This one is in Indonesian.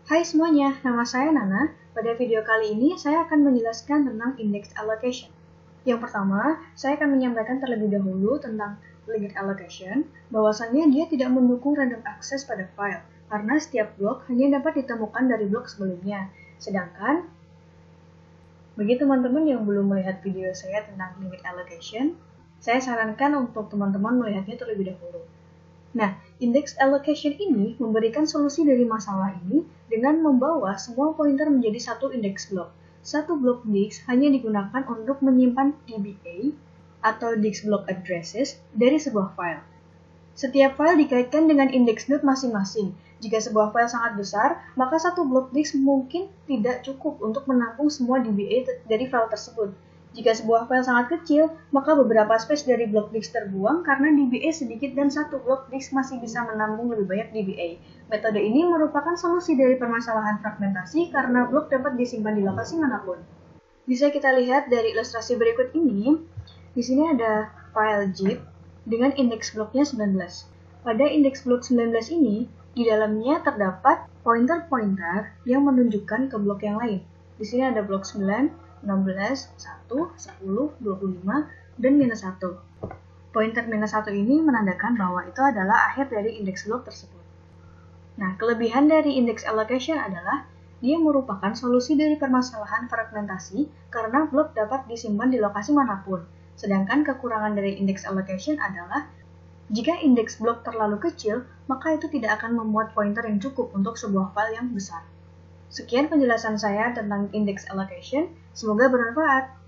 Hai semuanya, nama saya Nana. Pada video kali ini saya akan menjelaskan tentang index allocation. Yang pertama, saya akan menyampaikan terlebih dahulu tentang linked allocation, bahwasannya dia tidak mendukung random access pada file, karena setiap blok hanya dapat ditemukan dari blok sebelumnya. Sedangkan, bagi teman-teman yang belum melihat video saya tentang linked allocation, saya sarankan untuk teman-teman melihatnya terlebih dahulu. Nah, index allocation ini memberikan solusi dari masalah ini dengan membawa semua pointer menjadi satu index block. Satu blok disk hanya digunakan untuk menyimpan DBA atau disk block addresses dari sebuah file. Setiap file dikaitkan dengan index node masing-masing. Jika sebuah file sangat besar, maka satu blok disk mungkin tidak cukup untuk menampung semua DBA dari file tersebut. Jika sebuah file sangat kecil, maka beberapa space dari blok disk terbuang karena DBA sedikit dan satu blok disk masih bisa menampung lebih banyak DBA. Metode ini merupakan solusi dari permasalahan fragmentasi karena blok dapat disimpan di lokasi manapun. Bisa kita lihat dari ilustrasi berikut ini. Di sini ada file zip dengan indeks bloknya 19. Pada indeks blok 19 ini, di dalamnya terdapat pointer-pointer yang menunjukkan ke blok yang lain. Di sini ada blok 9, 16, 1, 10, 25, dan minus 1. Pointer minus 1 ini menandakan bahwa itu adalah akhir dari indeks blok tersebut. Nah, kelebihan dari index allocation adalah dia merupakan solusi dari permasalahan fragmentasi karena blok dapat disimpan di lokasi manapun. Sedangkan kekurangan dari index allocation adalah jika indeks blok terlalu kecil, maka itu tidak akan memuat pointer yang cukup untuk sebuah file yang besar. Sekian penjelasan saya tentang index allocation, semoga bermanfaat.